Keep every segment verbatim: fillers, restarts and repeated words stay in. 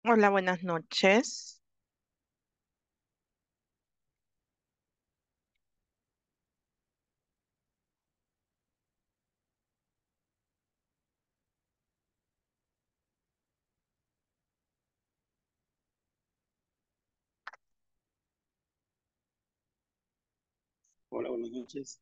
Hola, buenas noches. Hola, buenas noches.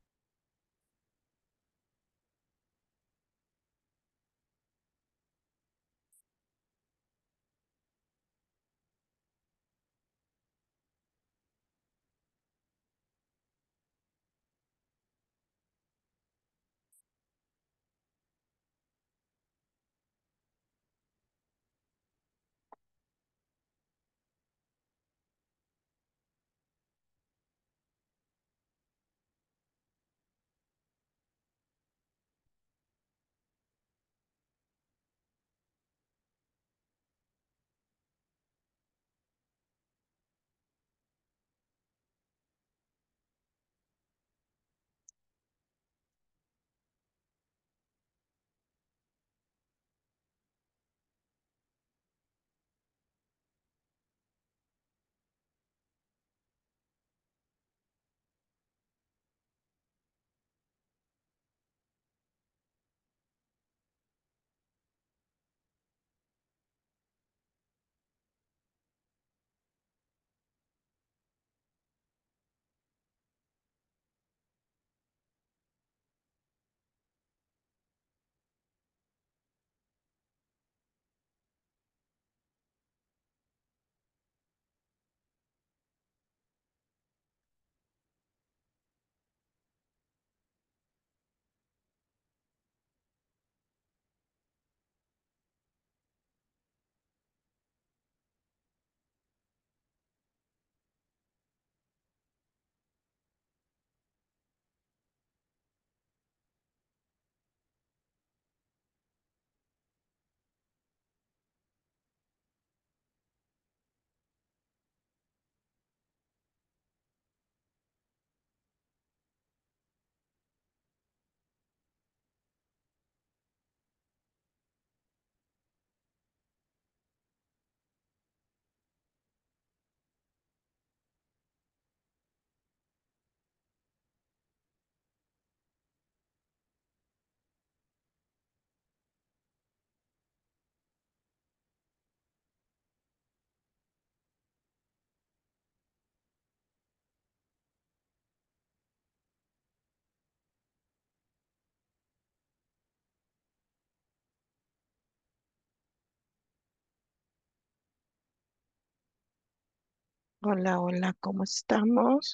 Hola, hola, ¿cómo estamos?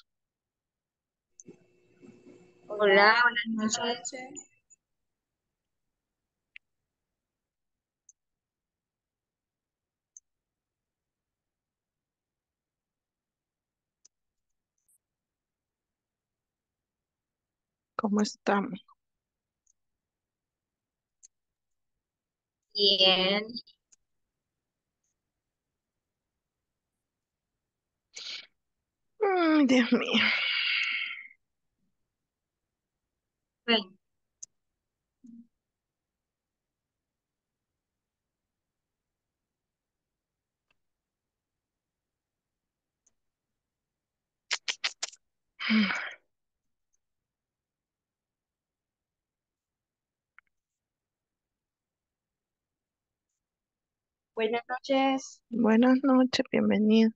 Hola, buenas noches. ¿Cómo estamos? Bien. Ay, Dios mío. Bueno, buenas noches. Buenas noches, bienvenido.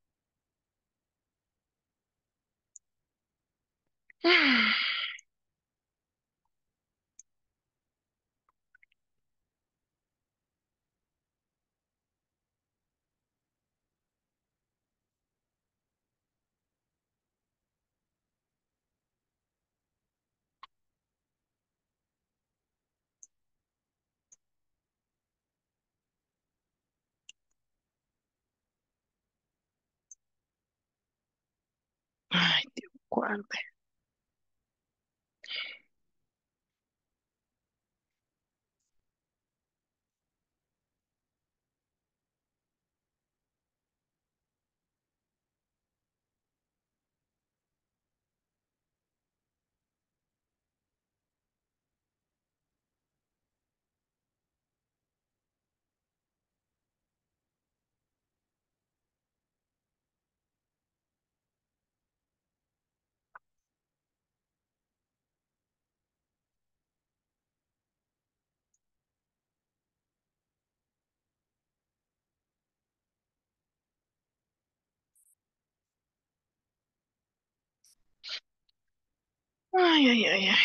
Ay, Dios guarde. Ay, ay, ay, ay.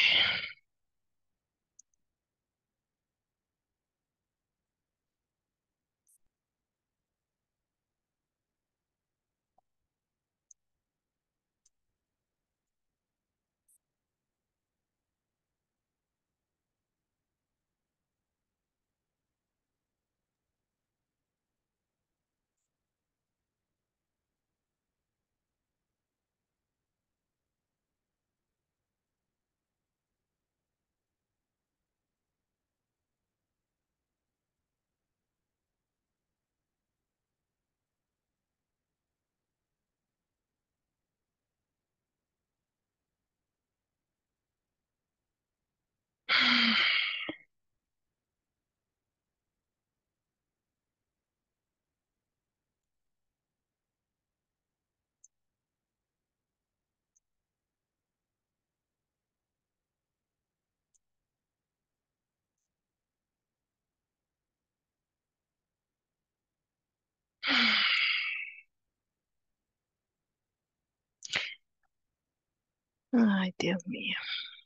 Ay, Dios mío.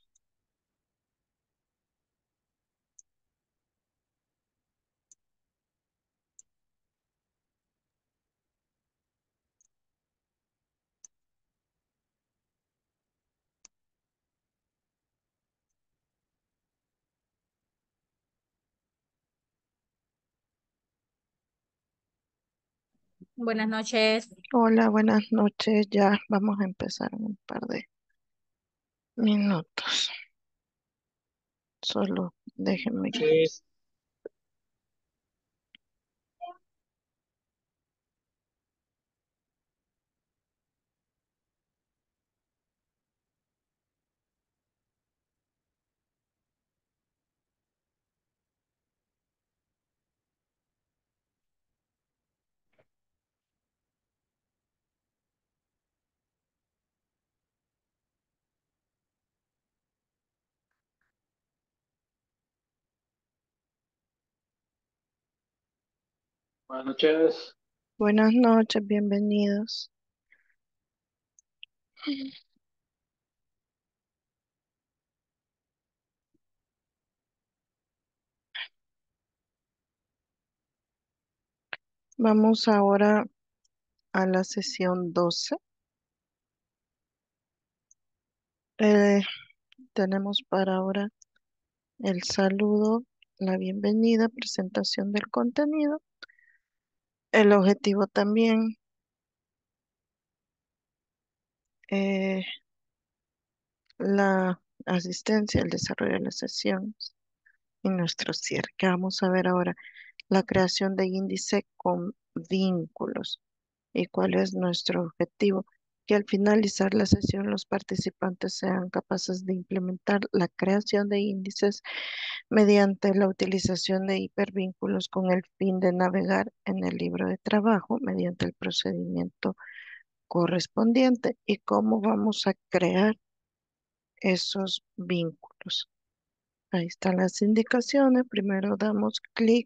Buenas noches. Hola, buenas noches. Ya vamos a empezar en un par de minutos. Solo déjenme. Noches. Buenas noches. Buenas noches, bienvenidos. Vamos ahora a la sesión doce. Eh, tenemos para ahora el saludo, la bienvenida, presentación del contenido, el objetivo también, eh, la asistencia, el desarrollo de las sesiones y nuestro cierre. Que vamos a ver ahora la creación de índice con vínculos y cuál es nuestro objetivo. Que al finalizar la sesión los participantes sean capaces de implementar la creación de índices mediante la utilización de hipervínculos con el fin de navegar en el libro de trabajo mediante el procedimiento correspondiente y cómo vamos a crear esos vínculos. Ahí están las indicaciones. Primero damos clic,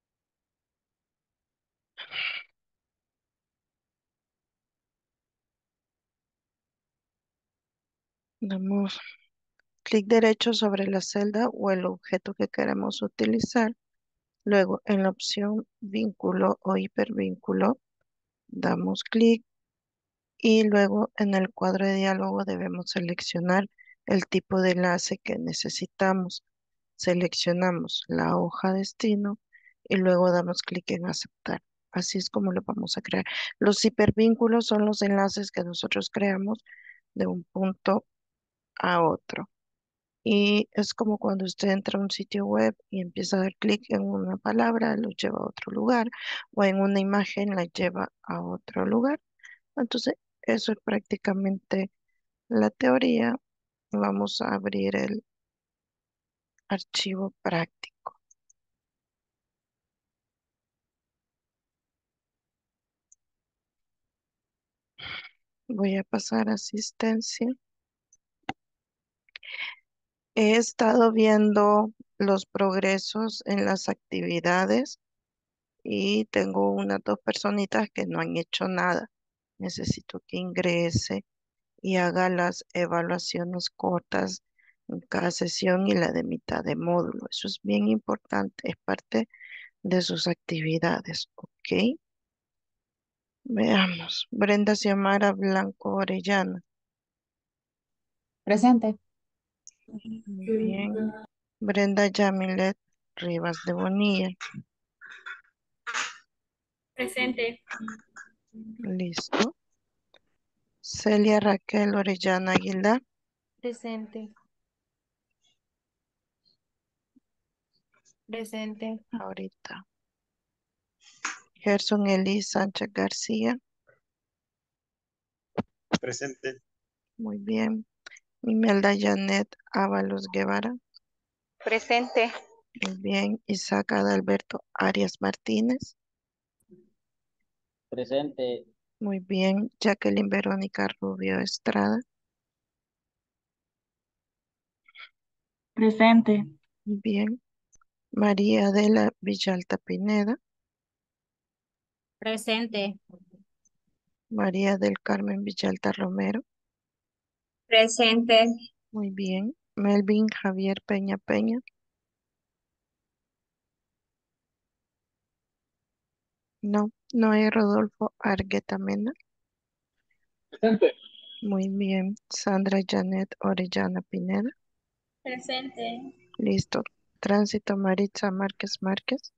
damos clic derecho sobre la celda o el objeto que queremos utilizar. Luego en la opción vínculo o hipervínculo damos clic y luego en el cuadro de diálogo debemos seleccionar el tipo de enlace que necesitamos. Seleccionamos la hoja destino y luego damos clic en aceptar. Así es como lo vamos a crear. Los hipervínculos son los enlaces que nosotros creamos de un punto a otro. Y es como cuando usted entra a un sitio web y empieza a dar clic en una palabra, lo lleva a otro lugar, o en una imagen la lleva a otro lugar. Entonces, eso es prácticamente la teoría. Vamos a abrir el archivo práctico. Voy a pasar a asistencia. He estado viendo los progresos en las actividades y tengo unas dos personitas que no han hecho nada. Necesito que ingrese y haga las evaluaciones cortas en cada sesión y la de mitad de módulo. Eso es bien importante, es parte de sus actividades, ¿ok? Veamos. Brenda Xiomara Blanco Orellana. Presente. Muy bien. Brenda Yamilet Rivas de Bonilla. Presente. Listo. Celia Raquel Orellana Aguilar. Presente. Presente. Ahorita. Gerson Elis Sánchez García. Presente. Muy bien. Imelda Janet Ábalos Guevara. Presente. Muy bien. Isaac Adalberto Arias Martínez. Presente. Muy bien. Jacqueline Verónica Rubio Estrada. Presente. Muy bien. María Adela Villalta Pineda. Presente. María del Carmen Villalta Romero. Presente. Muy bien. Melvin Javier Peña Peña. No. Noé Rodolfo Argueta Mena. Presente. Muy bien. Sandra Janet Orellana Pineda. Presente. Listo. Tránsito Maritza Márquez Márquez.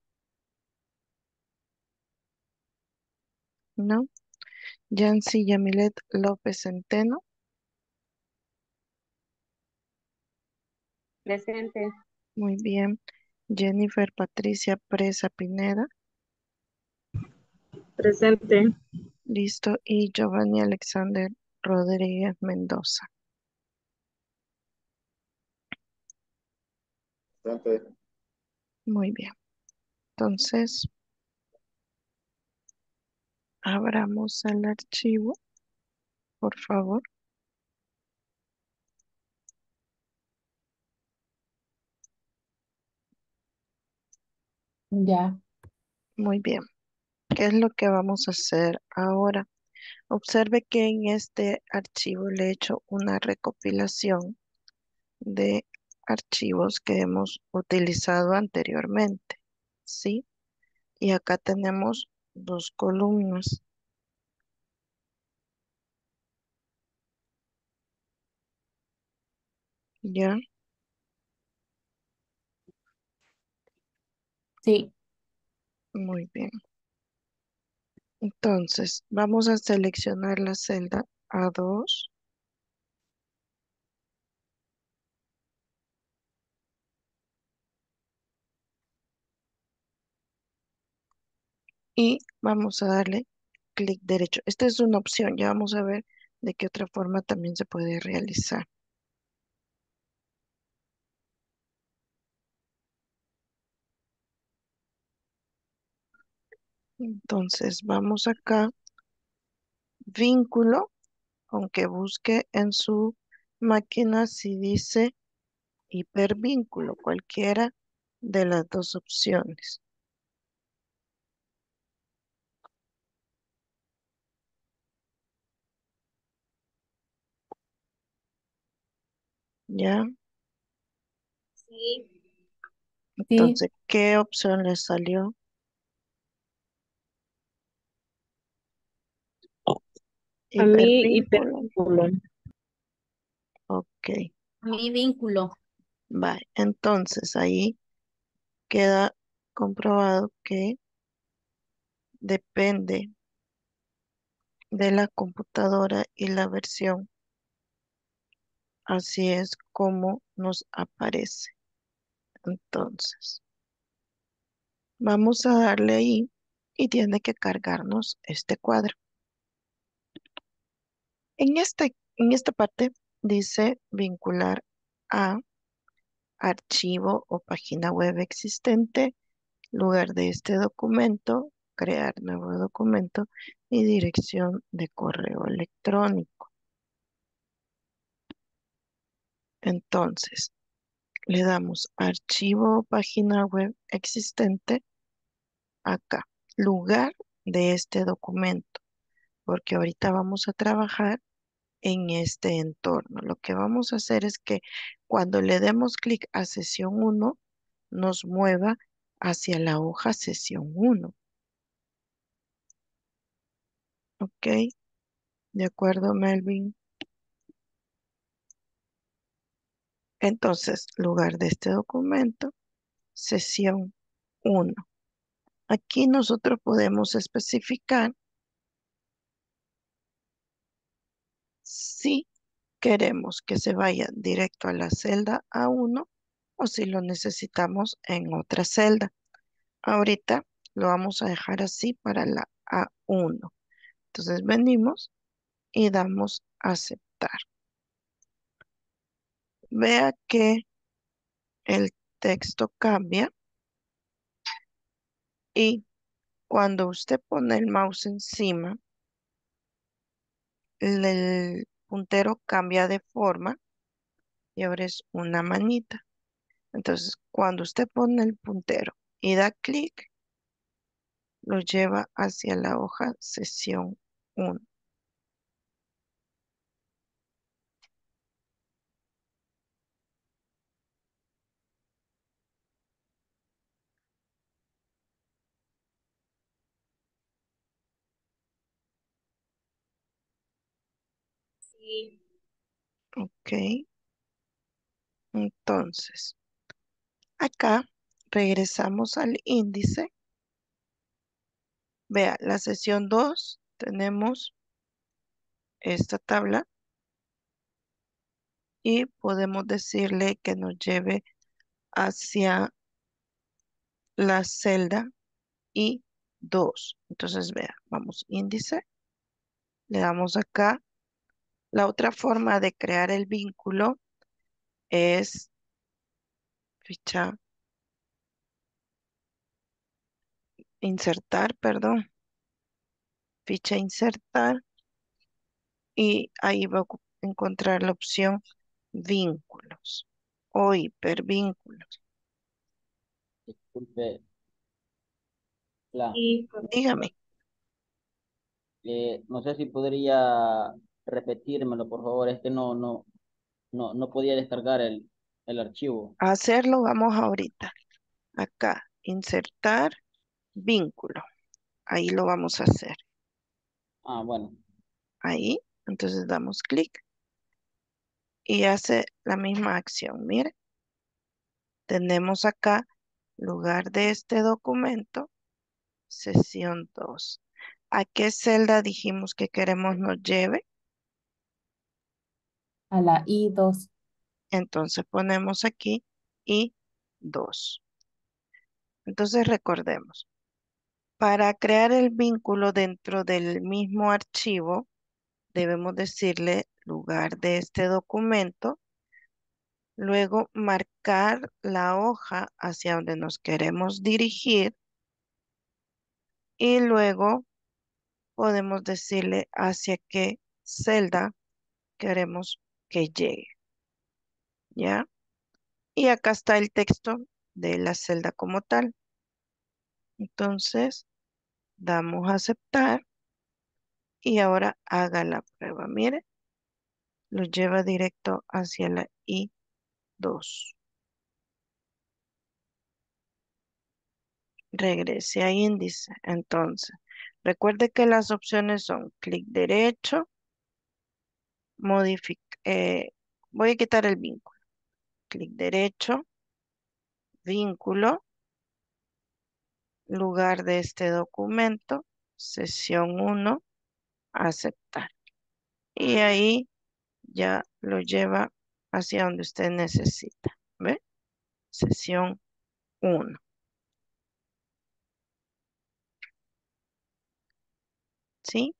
No. Yancy Yamilet López Centeno. Presente. Muy bien. Jennifer Patricia Presa Pineda. Presente. Listo. Y Giovanni Alexander Rodríguez Mendoza. Presente. Muy bien. Entonces, abramos el archivo, por favor. Ya. Muy bien. ¿Qué es lo que vamos a hacer ahora? Observe que en este archivo le he hecho una recopilación de archivos que hemos utilizado anteriormente, ¿sí? Y acá tenemos dos columnas, ¿ya? Sí. Muy bien. Entonces, vamos a seleccionar la celda A dos y vamos a darle clic derecho. Esta es una opción, ya vamos a ver de qué otra forma también se puede realizar. Entonces, vamos acá, vínculo, aunque busque en su máquina si dice hipervínculo, cualquiera de las dos opciones. ¿Ya? Sí. Sí. Entonces, ¿qué opción le salió? A mí Hipervínculo. hipervínculo. Ok, Mi vínculo. va. Entonces, ahí queda comprobado que depende de la computadora y la versión. Así es como nos aparece. Entonces, vamos a darle ahí y tiene que cargarnos este cuadro. En este, en esta parte dice vincular a archivo o página web existente, lugar de este documento, crear nuevo documento y dirección de correo electrónico. Entonces, le damos archivo o página web existente acá, lugar de este documento, porque ahorita vamos a trabajar en este entorno. Lo que vamos a hacer es que cuando le demos clic a sesión uno, nos mueva hacia la hoja sesión uno. ¿Ok? ¿De acuerdo, Melvin? Entonces, lugar de este documento, sesión uno. Aquí nosotros podemos especificar si queremos que se vaya directo a la celda A uno o si lo necesitamos en otra celda. Ahorita lo vamos a dejar así para la A uno. Entonces venimos y damos aceptar. Vea que el texto cambia y cuando usted pone el mouse encima, el puntero cambia de forma y ahora es una manita. Entonces, cuando usted pone el puntero y da clic, lo lleva hacia la hoja sesión uno. Sí. Ok, entonces, acá regresamos al índice. Vea, la sesión dos tenemos esta tabla y podemos decirle que nos lleve hacia la celda I dos. Entonces, vea, vamos índice, le damos acá. La otra forma de crear el vínculo es ficha, insertar, perdón, ficha insertar y ahí va a ocu- encontrar la opción vínculos o hipervínculos. Disculpe, la, Sí, Dígame, eh, no sé si podría repetírmelo, por favor. Es que no, no, no, no podía descargar el, el archivo. a hacerlo vamos ahorita. Acá, insertar vínculo. Ahí lo vamos a hacer. Ah, bueno. Ahí, entonces damos clic y hace la misma acción. Mire, tenemos acá, lugar de este documento, sesión dos. ¿A qué celda dijimos que queremos nos lleve? a la I dos. Entonces ponemos aquí I dos. Entonces recordemos, para crear el vínculo dentro del mismo archivo, debemos decirle lugar de este documento, luego marcar la hoja hacia donde nos queremos dirigir y luego podemos decirle hacia qué celda queremos que llegue, ¿ya? Y acá está el texto de la celda como tal. Entonces, damos a aceptar y ahora haga la prueba. Mire, lo lleva directo hacia la I dos. Regrese a índice. Entonces, recuerde que las opciones son clic derecho, modificar, voy a quitar el vínculo. Clic derecho, vínculo, lugar de este documento, sesión uno, aceptar. Y ahí ya lo lleva hacia donde usted necesita. ¿Ve? Sesión uno. ¿Sí?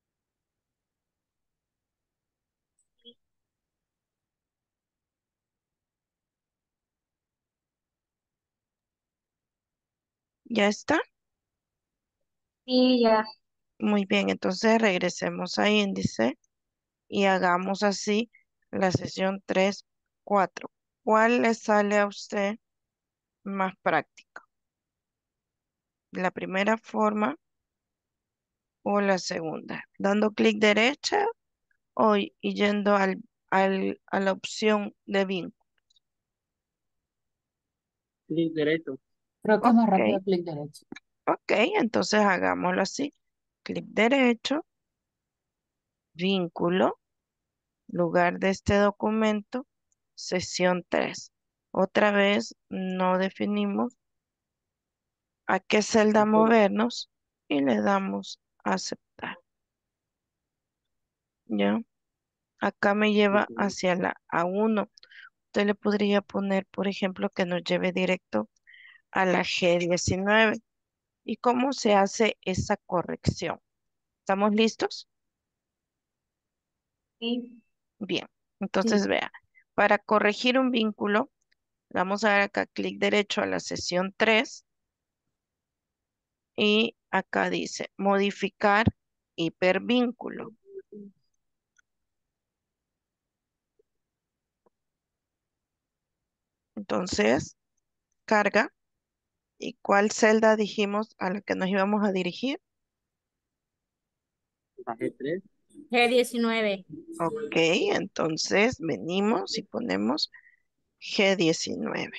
¿Ya está? Sí, ya. Muy bien, entonces regresemos a índice y hagamos así la sesión tres, cuatro. ¿Cuál le sale a usted más práctico? ¿La primera forma o la segunda? ¿Dando clic derecha o y yendo al, al, a la opción de vínculo? Clic derecho. Creo que es más Ok, rápido clic derecho. ok, entonces hagámoslo así. Clic derecho, vínculo, lugar de este documento, sesión tres. Otra vez no definimos a qué celda movernos y le damos a aceptar. ¿Ya? Acá me lleva hacia la A uno. Usted le podría poner, por ejemplo, que nos lleve directo a la G diecinueve. ¿Y cómo se hace esa corrección? ¿Estamos listos? Sí. Bien. Sí. Entonces, vea, para corregir un vínculo, vamos a dar acá clic derecho a la sesión tres y acá dice modificar hipervínculo. Entonces, carga. ¿Y cuál celda dijimos a la que nos íbamos a dirigir? La G tres. G diecinueve. Ok, entonces venimos y ponemos G diecinueve.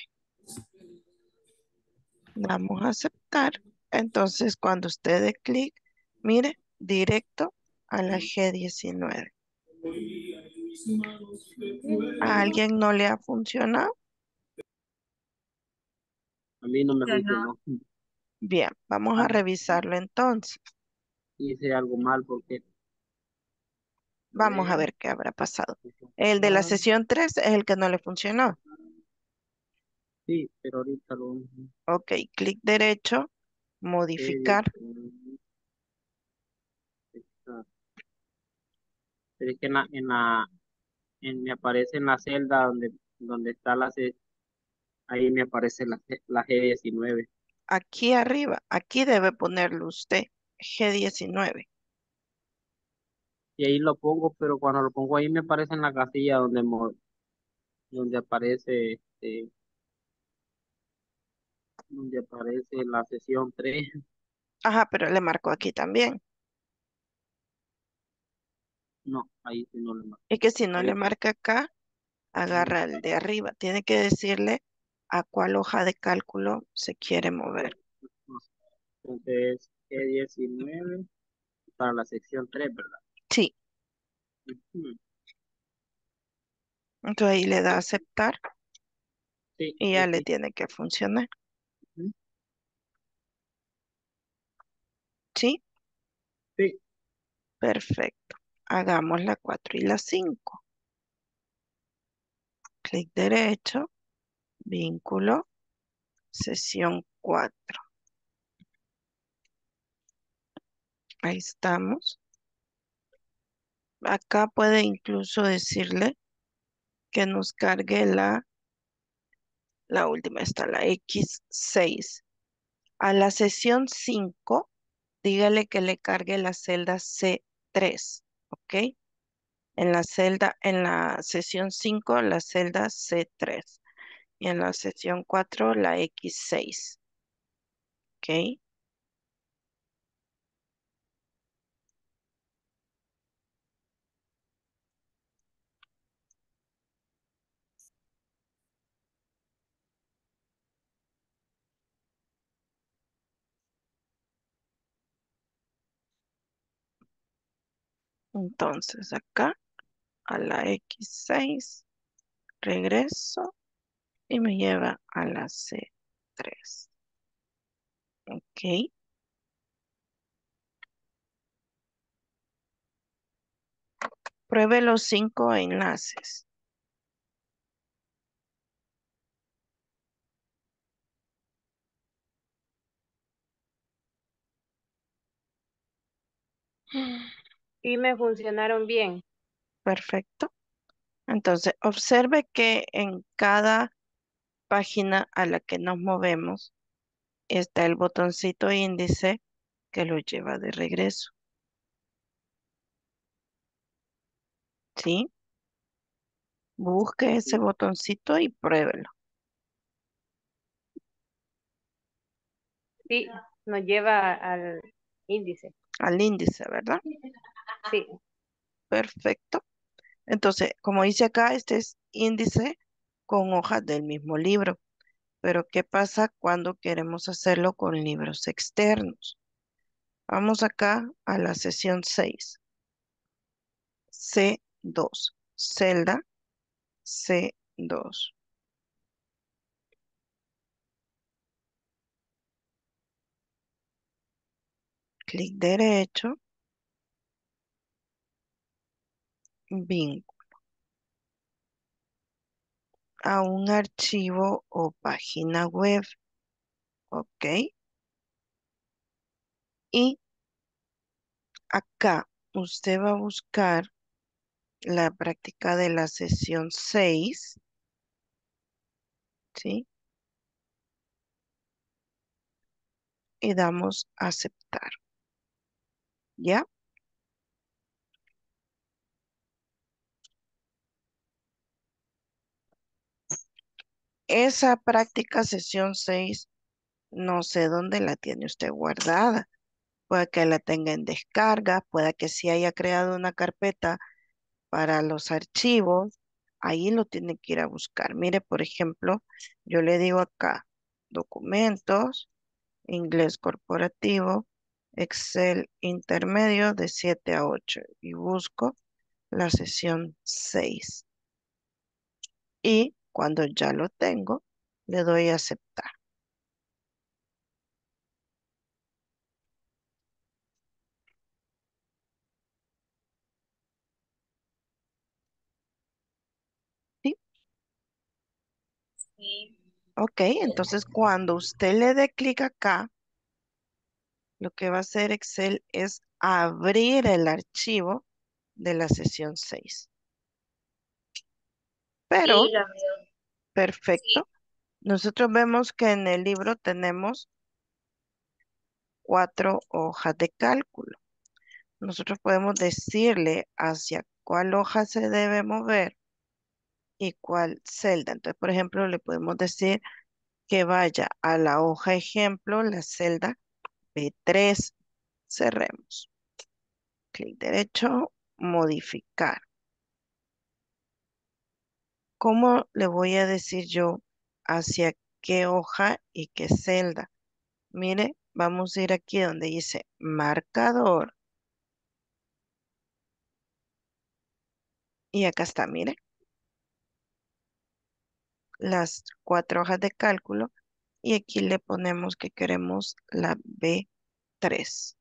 Damos a aceptar. Entonces, cuando usted dé clic, mire, directo a la G diecinueve. ¿A alguien no le ha funcionado? A mí no me Yo no. funcionó. Bien, vamos a Ah, revisarlo entonces. hice algo mal porque, a Vamos a ver, ver qué habrá pasado. El de la sesión tres es el que no le funcionó. sí, pero ahorita lo Ok, clic derecho, G modificar. diecinueve. Pero es que en la, en la, en- me aparece en la celda donde, donde está la, C- ahí me aparece la, C- la G diecinueve. Aquí arriba, aquí debe ponerlo usted, G diecinueve. Y ahí lo pongo, pero cuando lo pongo ahí me aparece en la casilla donde, mo- donde aparece, este, donde aparece la sesión tres. Ajá, pero le marco aquí también. No, ahí sí no le marco. Es que si no le Ahí, marca acá, ujú. agarra el de arriba. Tiene que decirle a cuál hoja de cálculo se quiere mover. Entonces, G diecinueve para la sección tres, ¿verdad? Sí, Ujú. entonces ahí le da a aceptar Sí, y ahí ya le sí. tiene que funcionar. Ujú. Sí, Sí, perfecto. Hagamos la cuatro y la cinco. Clic derecho, vínculo, sesión cuatro. Ahí estamos. Acá puede incluso decirle que nos cargue la, la última, está la equis seis. A la sesión cinco, dígale que le cargue la celda ce tres, ¿ok? En la celda, en la sesión cinco, la celda ce tres. Y en la sesión cuatro, la equis seis, ¿ok? Entonces acá a la equis seis, regreso y me lleva a la ce tres, ¿ok? Pruebe los cinco enlaces. Y me funcionaron bien. Perfecto. Entonces, observe que en cada página a la que nos movemos está el botoncito índice que lo lleva de regreso. ¿Sí? Busque ese sí, botoncito y pruébelo. Sí, nos lleva al índice. Al índice, ¿verdad? Sí. Perfecto. Entonces, como dice acá, este es índice con hojas del mismo libro. Pero ¿qué pasa cuando queremos hacerlo con libros externos? Vamos acá a la sesión seis, c dos, celda c dos. Clic derecho, vínculo a un archivo o página web, ¿ok? Y acá usted va a buscar la práctica de la sesión seis, ¿sí? Y damos a aceptar, ¿ya? Esa práctica sesión seis, no sé dónde la tiene usted guardada. Puede que la tenga en descarga, puede que sí haya creado una carpeta para los archivos. Ahí lo tiene que ir a buscar. Mire, por ejemplo, yo le digo acá, documentos, inglés corporativo, Excel intermedio de siete a ocho y busco la sesión seis. Y cuando ya lo tengo, le doy a aceptar. ¿Sí? Sí. Ok, entonces cuando usted le dé clic acá, lo que va a hacer Excel es abrir el archivo de la sesión seis. Sí, Pero, la veo. Sí. perfecto. Nosotros vemos que en el libro tenemos cuatro hojas de cálculo. Nosotros podemos decirle hacia cuál hoja se debe mover y cuál celda. Entonces, por ejemplo, le podemos decir que vaya a la hoja ejemplo, la celda B tres. Cerremos. Clic derecho, modificar. ¿Cómo le voy a decir yo hacia qué hoja y qué celda? Mire, vamos a ir aquí donde dice marcador. Y acá está, mire, las cuatro hojas de cálculo. Y aquí le ponemos que queremos la B tres.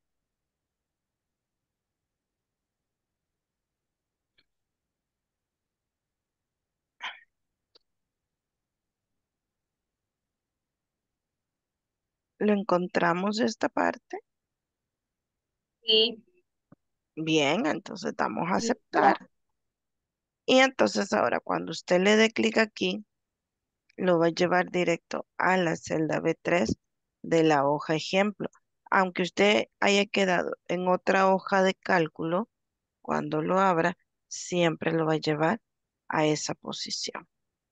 ¿Lo encontramos esta parte? Sí. Bien, entonces damos a aceptar. Listo. Y entonces ahora cuando usted le dé clic aquí, lo va a llevar directo a la celda B tres de la hoja ejemplo. Aunque usted haya quedado en otra hoja de cálculo, cuando lo abra, siempre lo va a llevar a esa posición.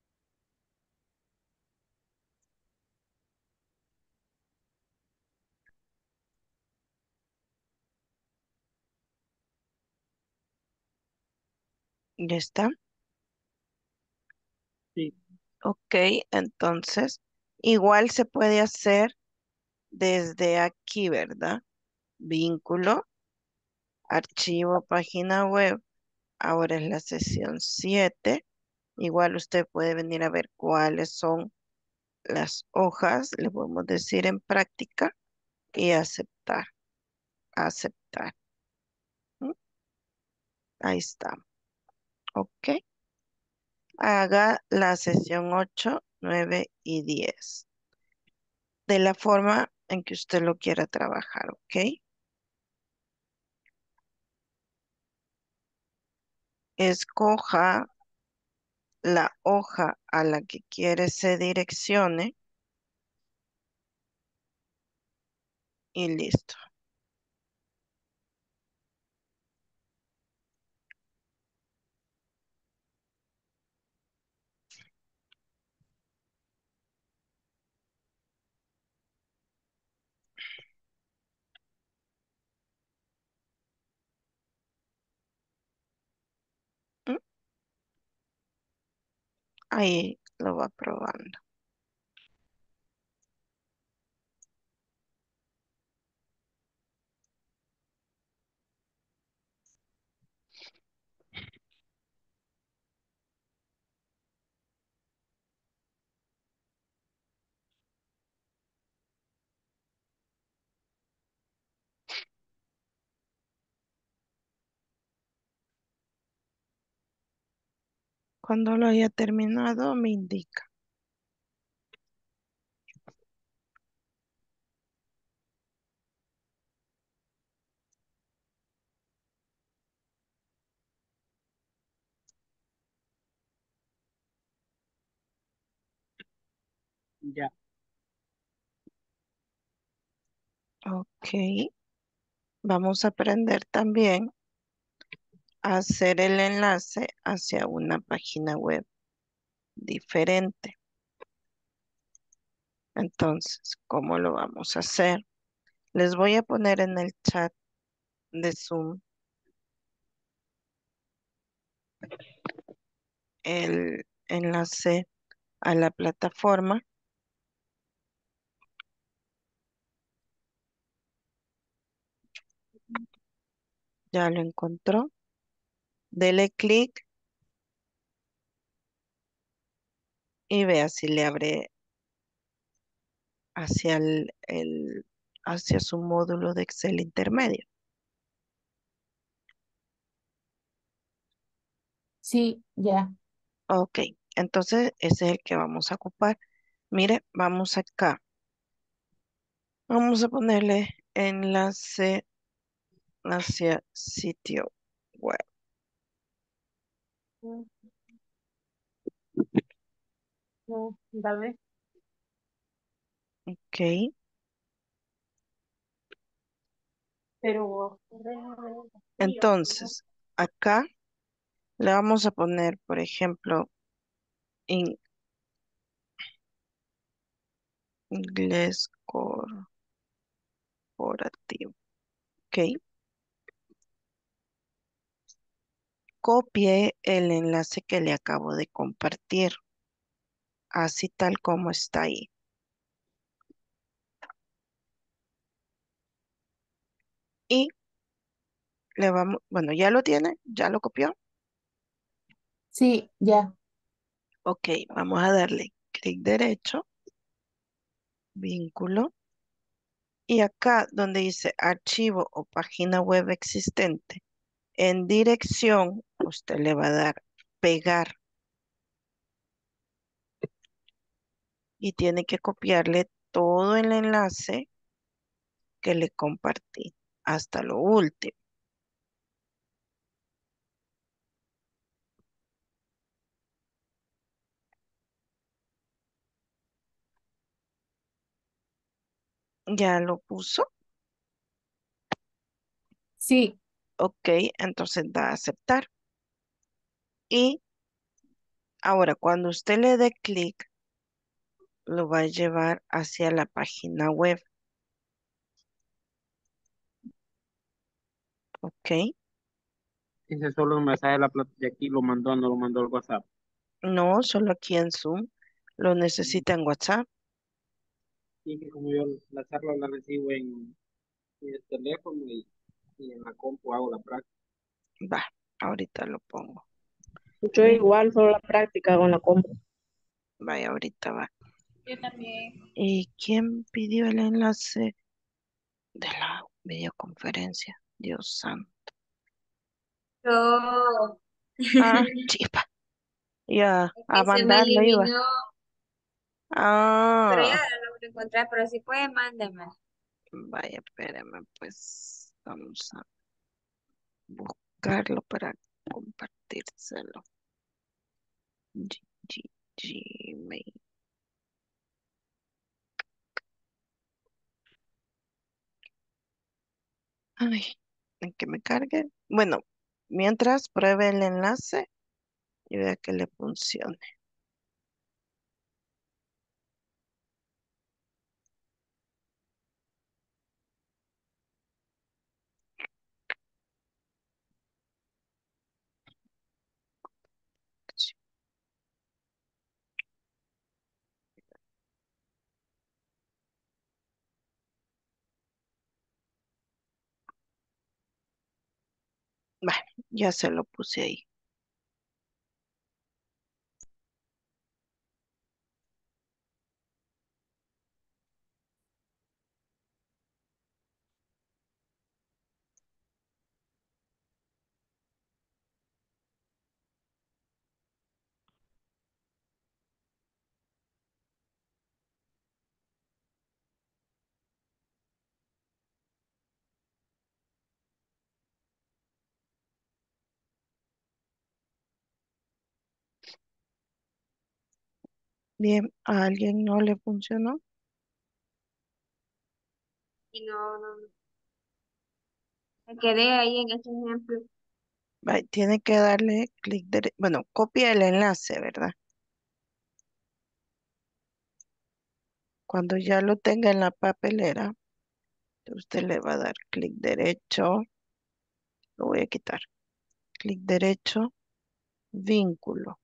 ¿Ya está? Sí, Ok, entonces igual se puede hacer desde aquí, ¿verdad? Vínculo, archivo, página web. Ahora es la sesión siete. Igual usted puede venir a ver cuáles son las hojas. Le podemos decir en práctica y aceptar, aceptar. ¿Mm? Ahí está. Ok. Haga la sesión ocho, nueve y diez de la forma en que usted lo quiera trabajar, ¿ok? Escoja la hoja a la que quiere se direccione y listo. ¿Mm? Ahí lo va probando. Cuando lo haya terminado, me indica. Ya. Ok. Vamos a aprender también a hacer el enlace hacia una página web diferente. Entonces, ¿cómo lo vamos a hacer? Les voy a poner en el chat de Zoom el enlace a la plataforma. Ya lo encontró. Dele clic y vea si le abre hacia el, el- hacia su módulo de Excel intermedio. Sí, ya. Ok, entonces ese es el que vamos a ocupar. Mire, vamos acá. Vamos a ponerle enlace hacia sitio web. Mm, no, dale. Ok, Pero déjame ver el frío, ¿no? entonces acá le vamos a poner, por ejemplo, in- inglés corporativo. Ok, copie el enlace que le acabo de compartir, así tal como está ahí. Y le vamos, bueno, ya lo tiene, ya lo copió. Sí, ya. Ok, vamos a darle clic derecho, vínculo. Y acá donde dice archivo o página web existente, en dirección, usted le va a dar pegar y tiene que copiarle todo el enlace que le compartí hasta lo último. Ya lo puso. Sí, Ok, entonces da a aceptar. Y ahora cuando usted le dé clic, lo va a llevar hacia la página web. Ok, Ese solo un mensaje de la plat- de aquí lo mandó, no lo mandó al WhatsApp. no, solo aquí en Zoom. Lo necesita en WhatsApp. Y que como yo la charla la recibo en, en el teléfono y, y en la compu hago la práctica. Va, ahorita lo pongo. Yo Y igual, solo la práctica con la compu. vaya, ahorita va. yo también. ¿Y quién pidió el enlace de la videoconferencia? Dios santo. Yo. Ah, chipa. Ya, Es a que se me mandarlo iba. eliminó, pero ya Ah, lo logré encontrar, pero si puede, mándeme. vaya, espérame, pues vamos a buscarlo para compartírselo. G- G- Gmail. Ay, en que me cargue. Bueno, mientras pruebe el enlace y vea que le funcione. Ya se lo puse ahí. Bien, ¿a alguien no le funcionó? Y no, no, no. Me quedé ahí en ese ejemplo. Va, tiene que darle clic derecho. Bueno, copia el enlace, ¿verdad? Cuando ya lo tenga en la papelera, usted le va a dar clic derecho. Lo voy a quitar. Clic derecho, vínculo,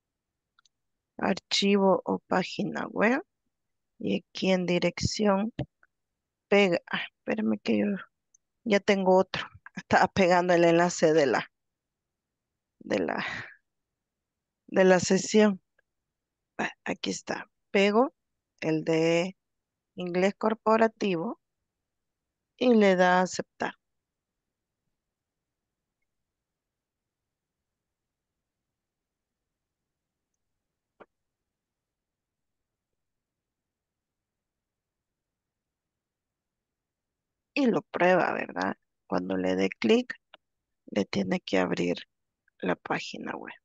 archivo o página web. Y aquí en dirección, pega. Ah, espérame que yo ya tengo otro. Estaba pegando el enlace de la, de la, de la sesión. Ah, aquí está. Pego el de inglés corporativo y le da a aceptar. Y lo prueba, ¿verdad? Cuando le dé clic, le tiene que abrir la página web.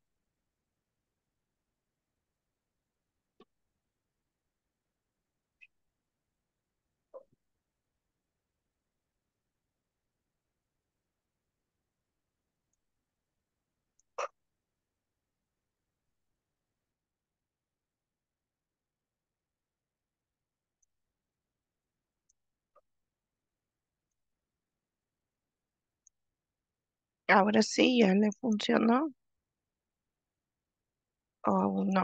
Ahora sí, ya le funcionó o aún no.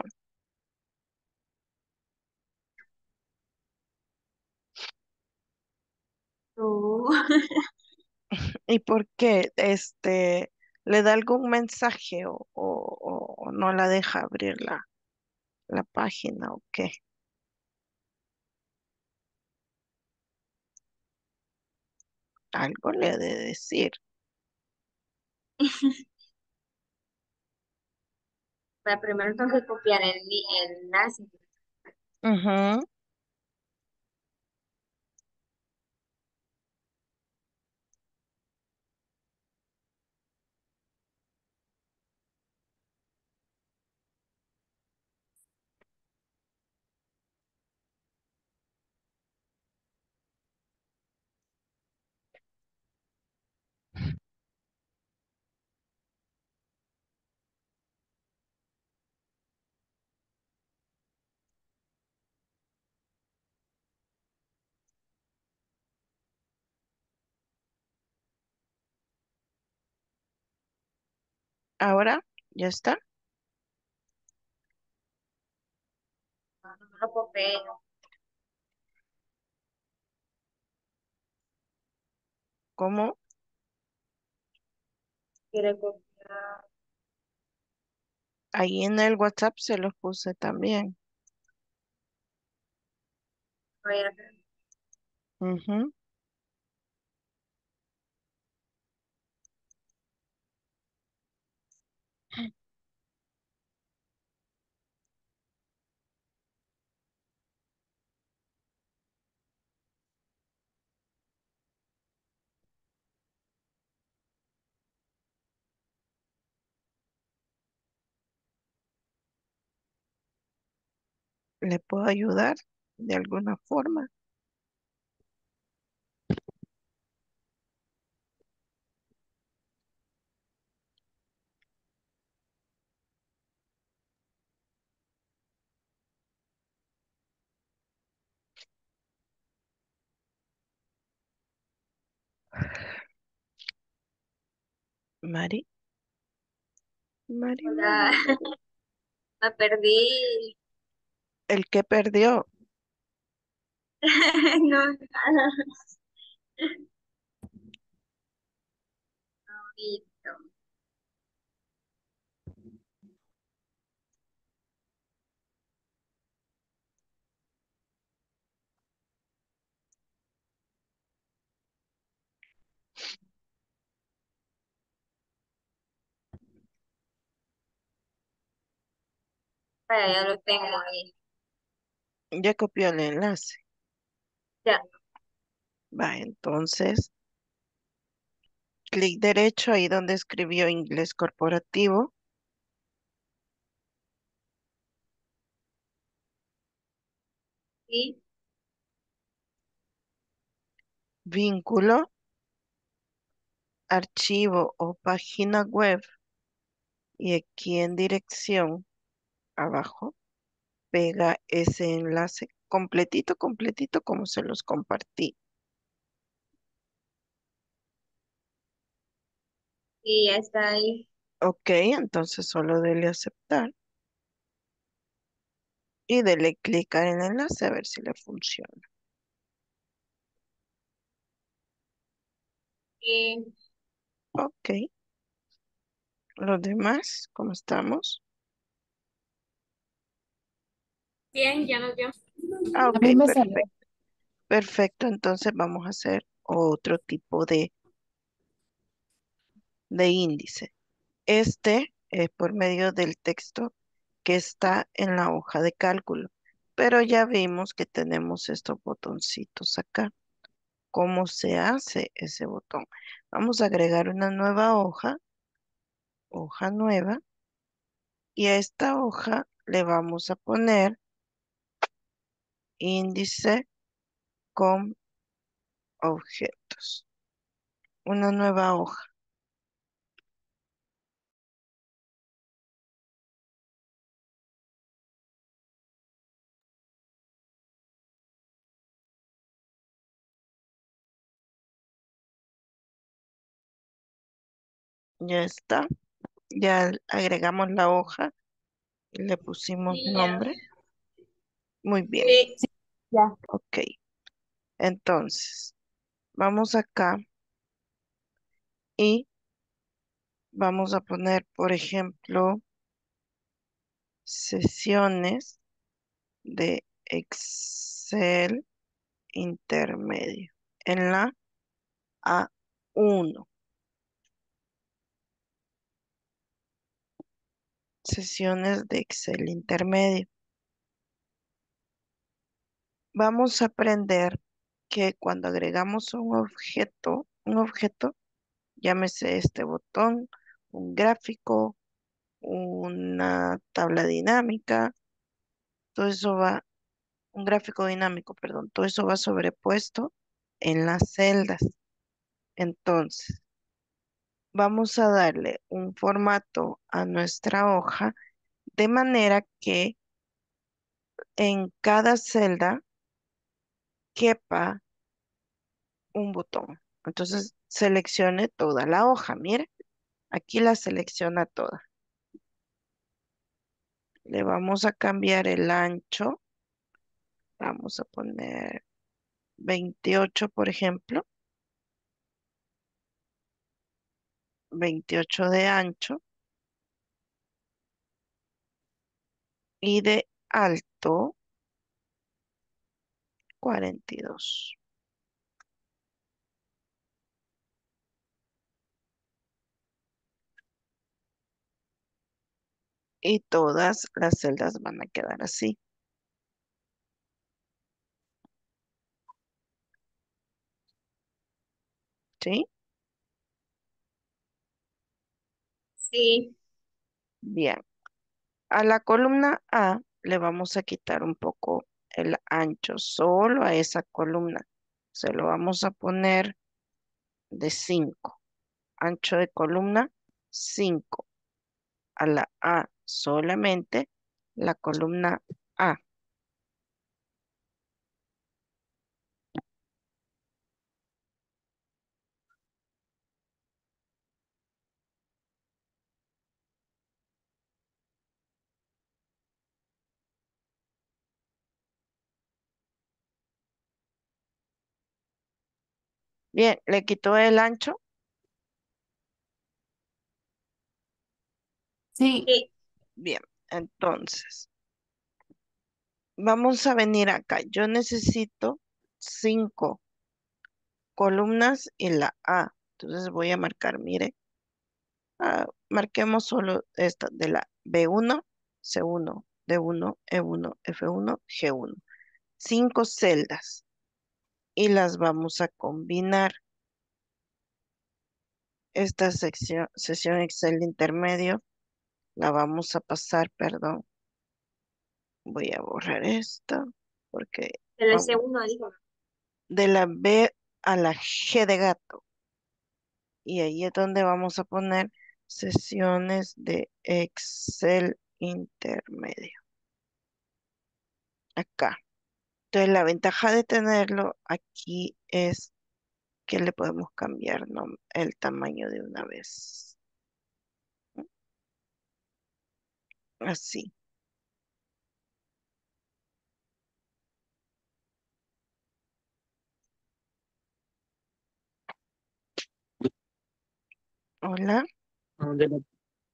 No. ¿Y por qué? Este, ¿le da algún mensaje o, o- o no la deja abrir la, la página o qué? Algo le ha de decir. Pero primero tengo que copiar el, li- el enlace. Ujú. Ahora, ¿ya está? No, no me lo copio. ¿Cómo? Quiero copiar. Ahí en el WhatsApp se los puse también. A ver, Ujú. ¿Le puedo ayudar de alguna forma? Mari, Mari, Mari, hola, Mari. me perdí. El que perdió. No, nada. Listo. Vaya, ya lo tengo ahí. Ya copió el enlace. Ya. Va, entonces, clic derecho ahí donde escribió inglés corporativo, Sí. vínculo, archivo o página web, y aquí en dirección abajo pega ese enlace completito, completito como se los compartí. Y ya está ahí. Ok, entonces solo dele aceptar y dele clic en el enlace a ver si le funciona. Y Ok, los demás, ¿cómo estamos? bien, ya nos dio. Ah, A ok, mí me salió. perfecto. Perfecto, entonces vamos a hacer otro tipo de, de índice. Este es por medio del texto que está en la hoja de cálculo, pero ya vimos que tenemos estos botoncitos acá. ¿Cómo se hace ese botón? Vamos a agregar una nueva hoja, hoja nueva, y a esta hoja le vamos a poner índice con objetos. Una nueva hoja. Ya está. Ya agregamos la hoja y le pusimos Sí, ya. nombre. Muy bien. Sí. Sí, ya. Ok. Entonces, vamos acá y vamos a poner, por ejemplo, sesiones de Excel intermedio en la A uno. Sesiones de Excel intermedio. Vamos a aprender que cuando agregamos un objeto, un objeto, llámese este botón, un gráfico, una tabla dinámica, todo eso va, un gráfico dinámico, perdón, todo eso va sobrepuesto en las celdas. Entonces, vamos a darle un formato a nuestra hoja de manera que en cada celda quepa un botón. Entonces, seleccione toda la hoja. Mire, aquí la selecciona toda. Le vamos a cambiar el ancho. Vamos a poner veintiocho, por ejemplo. veintiocho de ancho y de alto cuarenta y dos. Y todas las celdas van a quedar así. ¿Sí? Sí. Bien. A la columna A le vamos a quitar un poco el ancho, solo a esa columna. Se lo vamos a poner de cinco. Ancho de columna cinco. A la A solamente la columna A. Bien, le quitó el ancho. Sí, Sí. Bien, entonces vamos a venir acá. Yo necesito cinco columnas en la A. Entonces voy a marcar, mire, ah, marquemos solo esta de la B uno, C uno, D uno, E uno, F uno, G uno. Cinco celdas y las vamos a combinar. Esta sección, sesión Excel de intermedio la vamos a pasar, perdón. Voy a borrar esto porque El vamos S uno, dijo. de la B a la G de gato. Y ahí es donde vamos a poner sesiones de Excel intermedio. Acá. Entonces la ventaja de tenerlo aquí es que le podemos cambiar, ¿no?, el tamaño de una vez. Así. Hola. ¿A dónde le,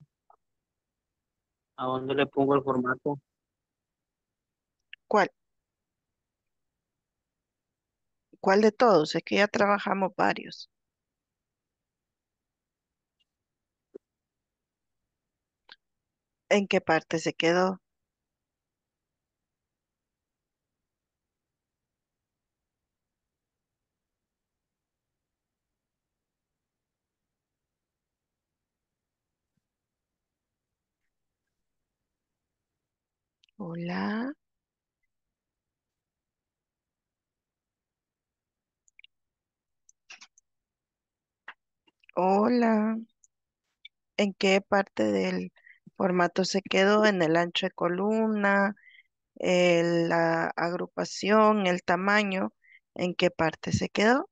a dónde le pongo el formato? ¿Cuál? ¿Cuál de todos? Es que ya trabajamos varios. ¿En qué parte se quedó? Hola. Hola. ¿En qué parte del formato se quedó? ¿En el ancho de columna, el- la agrupación, el tamaño? ¿En qué parte se quedó?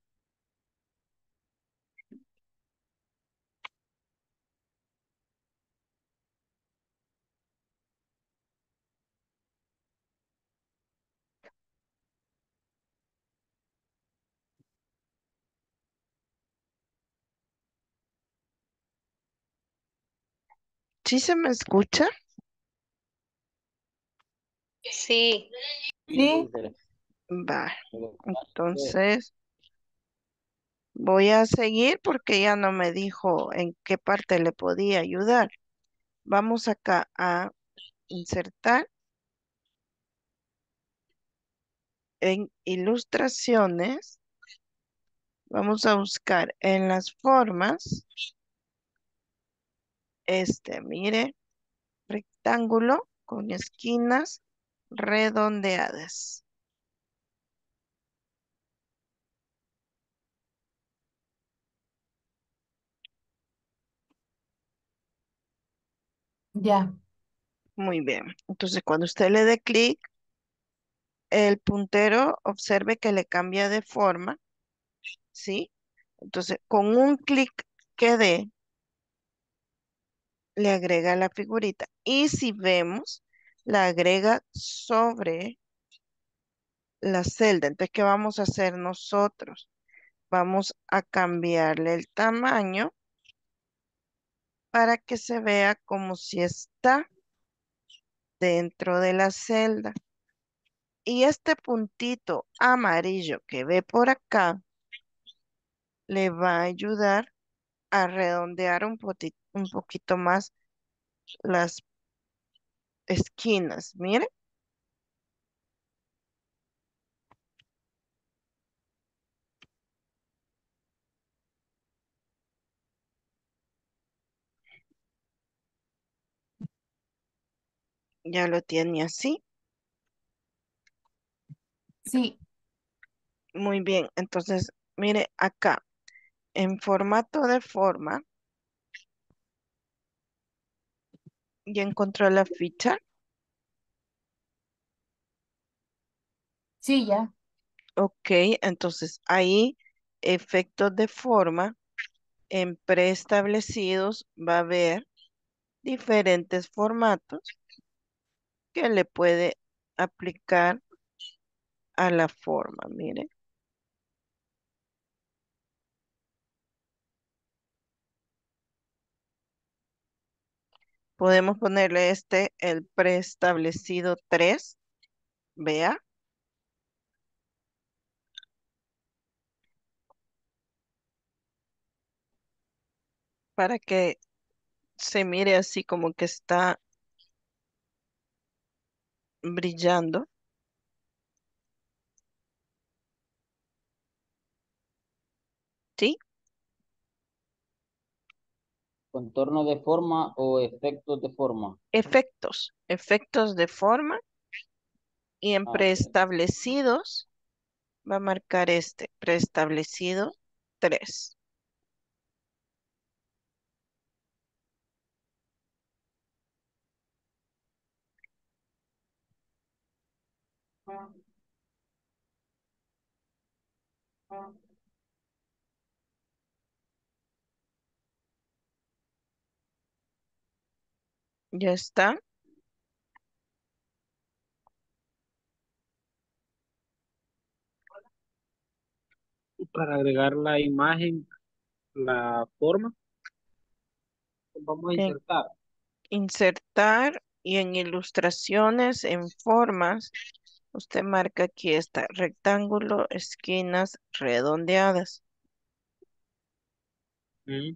¿Sí se me escucha? Sí. Sí, Va. Entonces voy a seguir porque ya no me dijo en qué parte le podía ayudar. Vamos acá a insertar en ilustraciones. Vamos a buscar en las formas, este, mire, rectángulo con esquinas redondeadas. ya. Muy bien. Entonces, cuando usted le dé clic, el puntero observe que le cambia de forma, ¿sí? Entonces, con un clic que dé, le agrega la figurita. Y si vemos, la agrega sobre la celda. Entonces, ¿qué vamos a hacer nosotros? Vamos a cambiarle el tamaño para que se vea como si está dentro de la celda. Y este puntito amarillo que ve por acá le va a ayudar a redondear un, poti- un poquito más las esquinas. Mire, ya lo tiene así. Sí, Muy bien. Entonces, mire acá, en formato de forma, ya encontró la ficha. sí, ya. Ok, entonces ahí, efectos de forma, en preestablecidos va a haber diferentes formatos que le puede aplicar a la forma. Mire, podemos ponerle este, el preestablecido tres, vea, para que se mire así como que está brillando. ¿Sí? Contorno de forma o efectos de forma. Efectos, efectos de forma y en Ah, ok. preestablecidos va a marcar este, preestablecido tres. Ya está. Para agregar la imagen, la forma, vamos a En insertar. insertar y en ilustraciones, en formas, usted marca aquí está, rectángulo, esquinas redondeadas. Mm,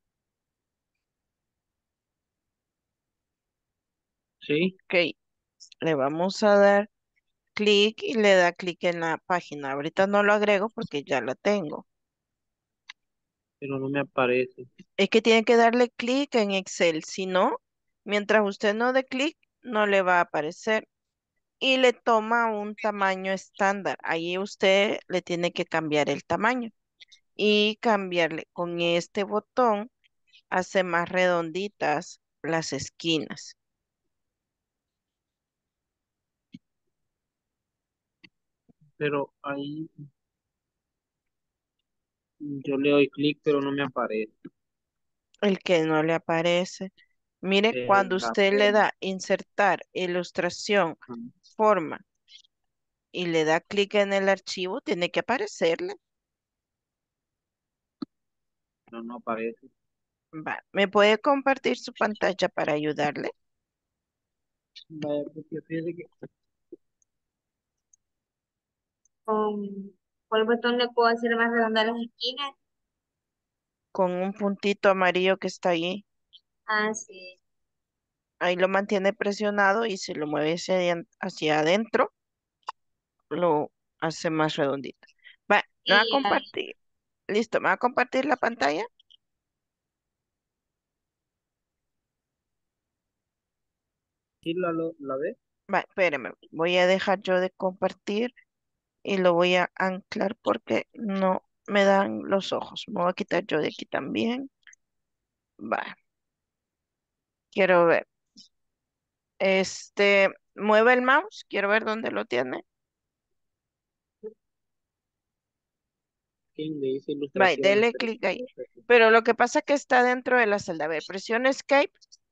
sí, Ok, le vamos a dar clic y le da clic en la página. Ahorita no lo agrego porque ya la tengo. pero no me aparece. Es que tiene que darle clic en Excel, si no, mientras usted no dé clic, no le va a aparecer. Y le toma un tamaño estándar. Ahí usted le tiene que cambiar el tamaño y cambiarle con este botón, hace más redonditas las esquinas. Pero ahí yo le doy clic, pero no me aparece. El que no le aparece. Mire, Eh, cuando la usted le forma. da insertar, ilustración, Mm, forma y le da clic en el archivo, tiene que aparecerle. no, no aparece. Va, ¿me puede compartir su pantalla para ayudarle? Vaya, porque fíjese que Con, ¿cuál botón le puedo hacer más redondas las esquinas? Con un puntito amarillo que está ahí. Ah, sí. Ahí lo mantiene presionado y si lo mueve hacia, adien- hacia adentro, lo hace más redondito. Va, me va a Y ahí, compartir. Listo, me va a compartir la pantalla. sí la, lo- la ve. Va, espéreme, voy a dejar yo de compartir y lo voy a anclar porque no me dan los ojos. Me voy a quitar yo de aquí también. Va, quiero ver. Este, mueve el mouse, quiero ver dónde lo tiene. ¿Quién le dice Va, ilustraciones? dele Pero clic sí, ahí. creo que Pero lo que pasa es que está dentro de la celda. A ver, presiona Escape.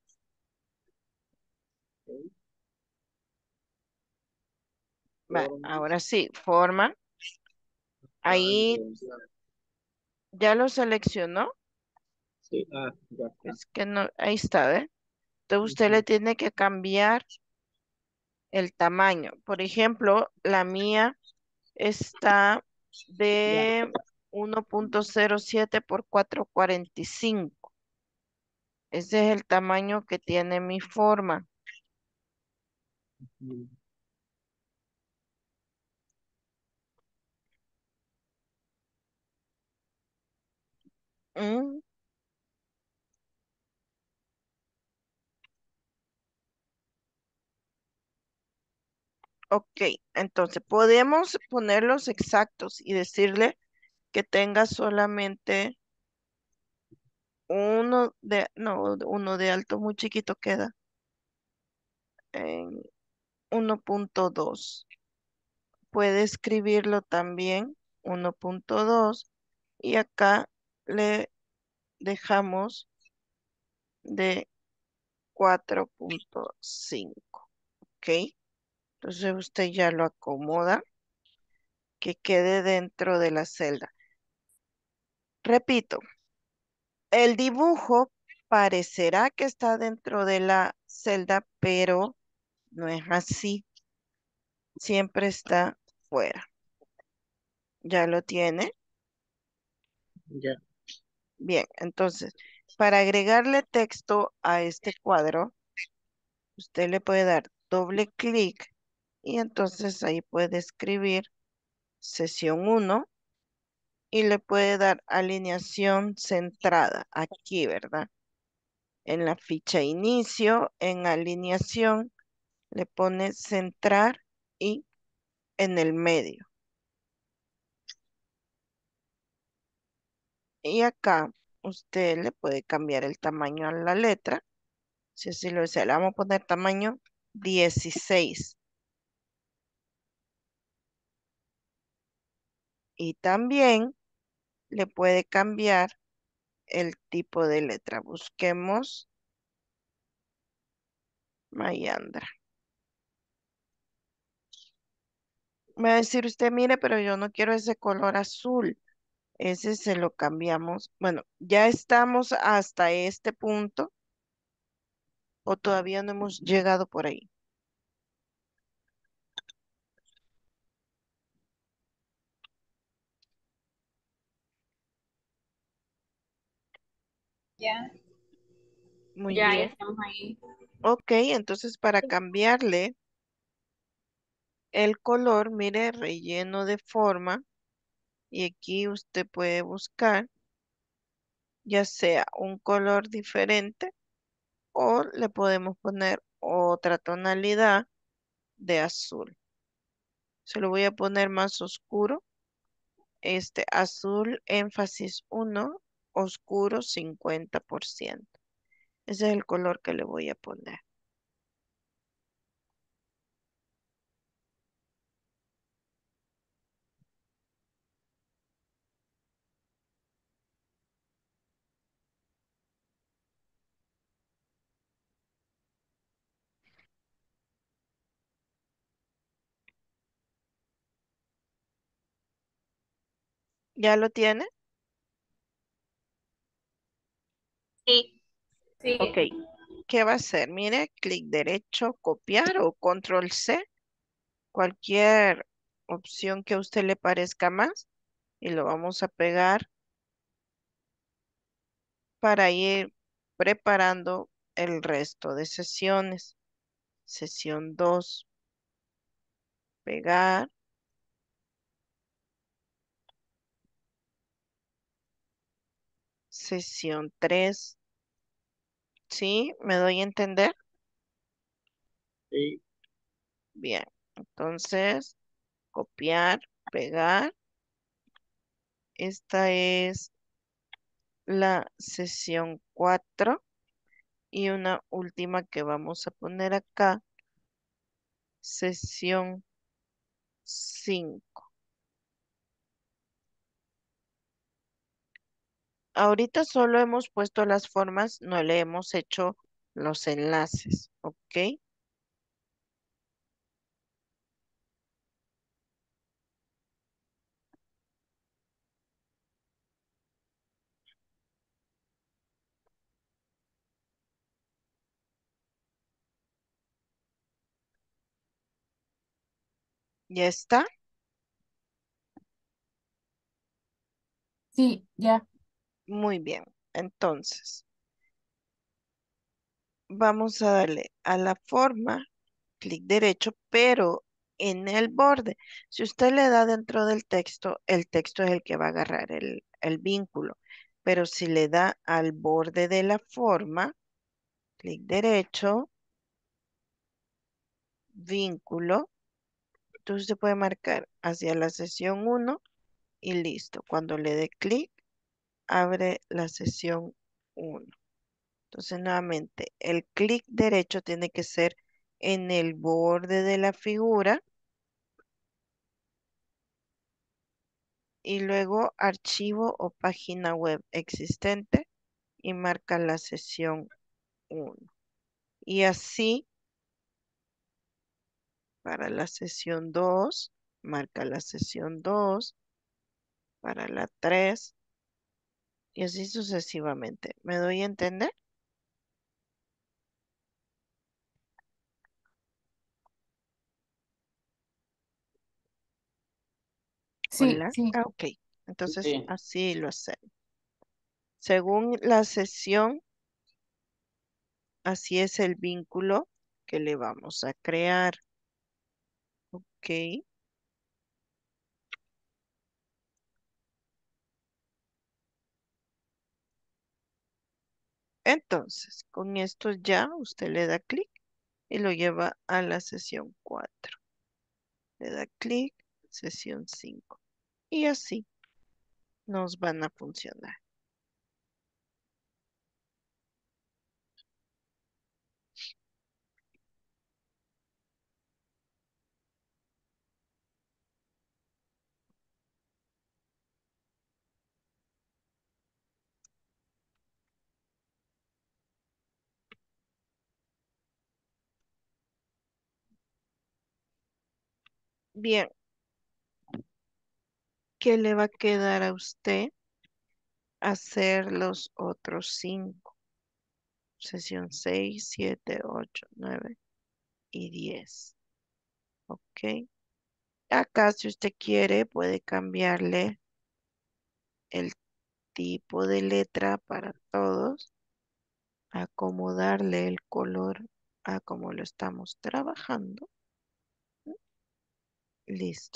sí. Va, Formas. ahora sí, forma. Ah, Ahí redondear. ya lo seleccionó. Sí, ah, ya está. Es que no, ahí está, ¿ve? Entonces usted le Ujú. tiene que cambiar el tamaño. Por ejemplo, la mía está Ya. de uno punto cero siete por cuatrocientos cuarenta y cinco. Ese es el tamaño que tiene mi forma. Mm, Mm, ok, entonces podemos ponerlos exactos y decirle que tenga solamente uno de, no, uno de alto muy chiquito queda en uno punto dos. Puede escribirlo también uno punto dos y acá le dejamos de cuatro punto cinco, ¿ok? Entonces usted ya lo acomoda que quede dentro de la celda. Repito, el dibujo parecerá que está dentro de la celda, pero no es así. Siempre está fuera. ¿Ya lo tiene? ya. Bien, entonces, para agregarle texto a este cuadro, usted le puede dar doble clic Y entonces ahí puede escribir sesión uno y le puede dar alineación centrada aquí, ¿verdad? En la ficha inicio, en alineación, le pone centrar y en el medio. Y acá usted le puede cambiar el tamaño a la letra. Si así lo desea, le vamos a poner tamaño dieciséis. Y también le puede cambiar el tipo de letra. Busquemos Mayandra. Me va a decir usted, mire, pero yo no quiero ese color azul. Ese se lo cambiamos. Bueno, ya estamos hasta este punto o todavía no hemos llegado por ahí. Ya, Muy ya, ya bien. estamos ahí. Ok, entonces para cambiarle el color, mire, relleno de forma. Y aquí usted puede buscar ya sea un color diferente o le podemos poner otra tonalidad de azul. Se lo voy a poner más oscuro. Este azul énfasis uno, oscuro cincuenta por ciento. Ese es el color que le voy a poner. ¿Ya lo tiene? Sí, Ok. sigue. ¿Qué va a hacer? Mire, clic derecho, copiar o control C, cualquier opción que a usted le parezca más y lo vamos a pegar para ir preparando el resto de sesiones. Sesión dos, pegar. Sesión tres, ¿sí? ¿Me doy a entender? Sí, Bien, entonces copiar, pegar. Esta es la sesión cuatro y una última que vamos a poner acá, sesión cinco. Ahorita solo hemos puesto las formas, no le hemos hecho los enlaces, ¿ok? ¿Ya está? Sí, ya. Muy bien. Entonces, vamos a darle a la forma, clic derecho, pero en el borde. Si usted le da dentro del texto, el texto es el que va a agarrar el, el vínculo. Pero si le da al borde de la forma, clic derecho, vínculo, entonces usted puede marcar hacia la sesión uno y listo. Cuando le dé clic, abre la sesión uno. Entonces, nuevamente, el clic derecho tiene que ser en el borde de la figura y luego archivo o página web existente y marca la sesión uno. Y así, para la sesión dos, marca la sesión dos, para la tres y así sucesivamente. ¿Me doy a entender? Sí, Hola. sí. Ah, ok. Entonces, sí. así lo hacemos. Según la sesión, así es el vínculo que le vamos a crear. Ok. Entonces, con esto ya usted le da clic y lo lleva a la sesión cuatro. Le da clic, sesión cinco. Y así nos van a funcionar. Bien, ¿qué le va a quedar a usted hacer los otros cinco? Sesión seis, siete, ocho, nueve y diez. Ok. Acá, si usted quiere, puede cambiarle el tipo de letra para todos, acomodarle el color a como lo estamos trabajando. Listo.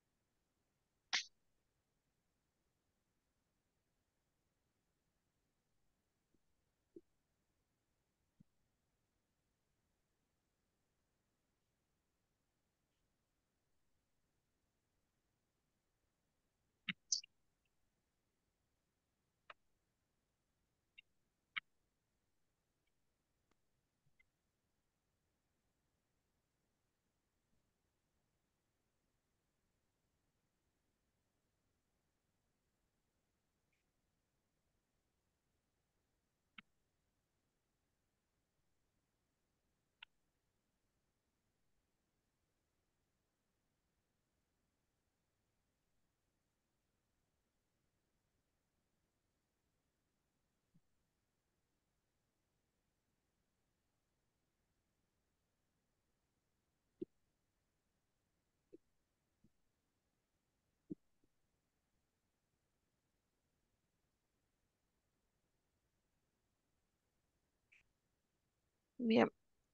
Bien,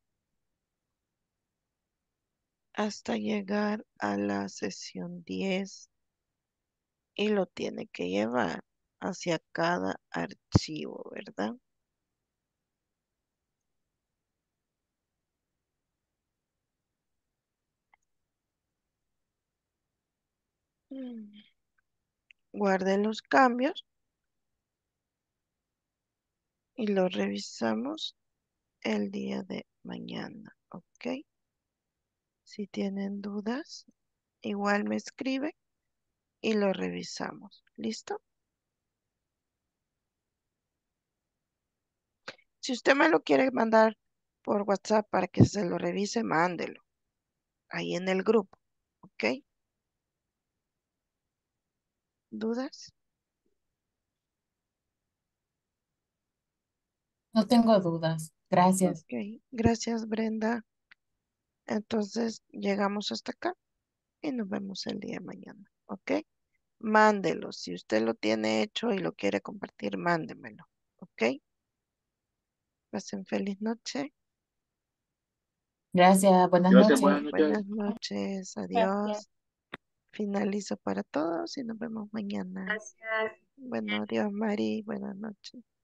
hasta llegar a la sesión diez y lo tiene que llevar hacia cada archivo, ¿verdad? Mm. Guarde los cambios y los revisamos el día de mañana, ¿ok? Si tienen dudas, igual me escribe y lo revisamos. ¿Listo? Si usted me lo quiere mandar por WhatsApp para que se lo revise, mándelo ahí en el grupo, ¿ok? ¿Dudas? No tengo dudas. Gracias. Ok, gracias Brenda. Entonces llegamos hasta acá y nos vemos el día de mañana, ¿ok? Mándelo. Si usted lo tiene hecho y lo quiere compartir, mándemelo, ¿ok? Pasen feliz noche. Gracias. Buenas Gracias, noches. buenas noches. Buenas noches. Gracias. Adiós. Finalizo para todos y nos vemos mañana. Gracias. Bueno, adiós, Mari. Buenas noches.